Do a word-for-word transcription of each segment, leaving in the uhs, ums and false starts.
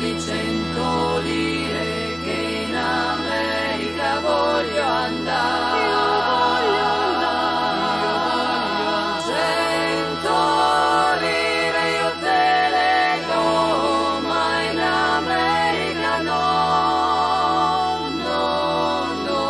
dammi cento lire che in America voglio andare. Cento lire io te le do, ma in America no, no, no.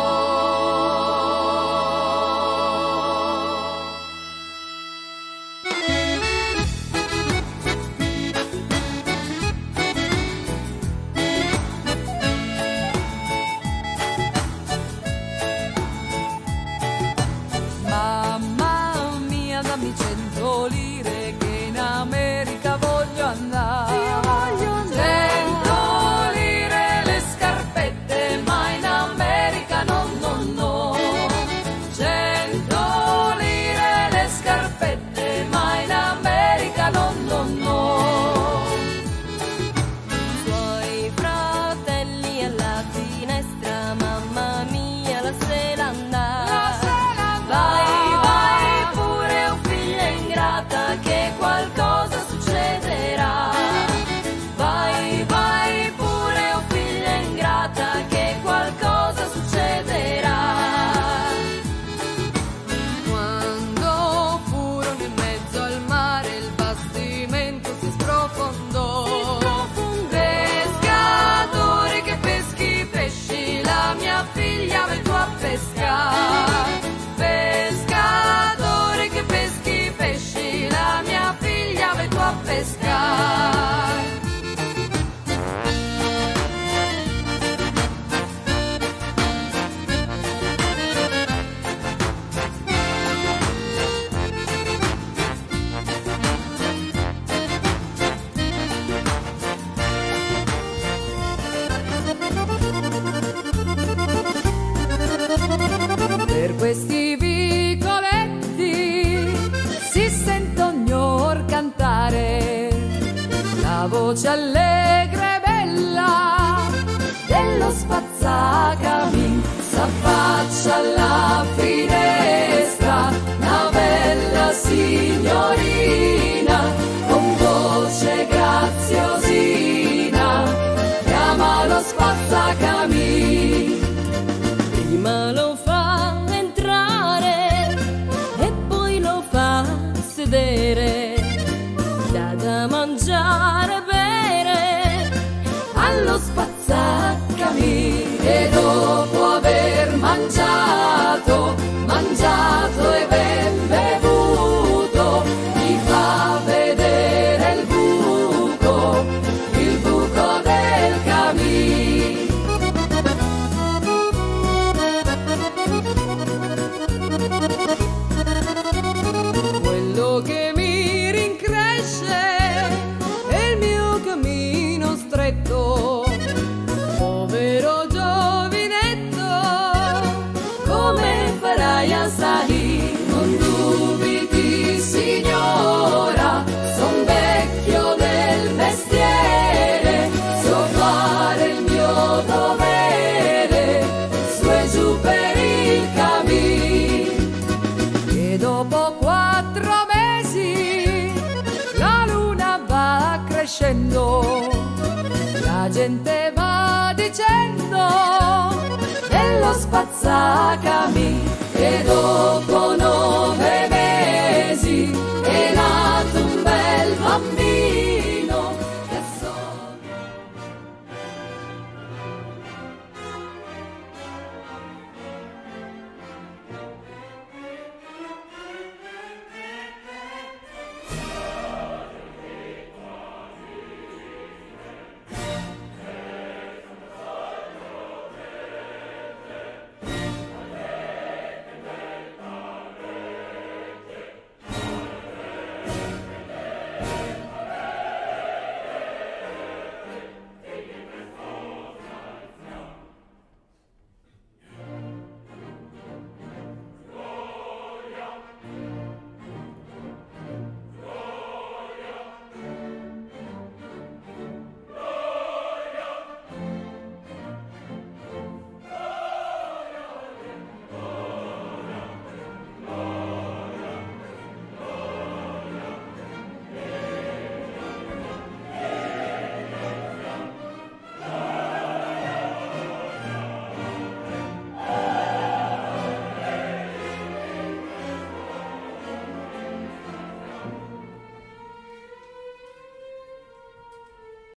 Mamma mia, dammi cento lire che in America voglio andare. Cento lire le scarpette, ma in America no, no, no. Cento lire le scarpette, ma in America no, no, no. Suoi fratelli alla finestra, mamma mia, la sera andare. Vai, vai pure, oh figlia ingrata, che qualcosa succederà. Vai, vai pure, oh figlia ingrata, che qualcosa succederà. Quando furono in mezzo al mare, il bastimento si sprofondò. Pescatori che peschi pesci, la mia figlia vai tu a pescare. Pescatori che peschi pesci, la mia figlia vai tu a pescare. Per questi vicoletti si sente ognor cantare la voce allegra e bella dello spazzacammin. S'affaccia alla finestra una bella signorina con voce graziosina, chiama lo spazzacammin. Prima lo fa entrare e poi lo fa sedere, dà da mangiare e bere allo spazzacammin. E dopo aver mangiato, mangiato e ben bevuto, gli fa vedere il buco, il buco del cammin. Quello che mi rincresce è il mio cammino stretto, povero giovinetto, come farai a salire? Non dubiti signora, son vecchio del mestiere, so fare il mio dovere, su e giù per il cammin. E dopo quattro mesi la luna va crescendo, la gente va dicendo dello spazzacammin. E dopo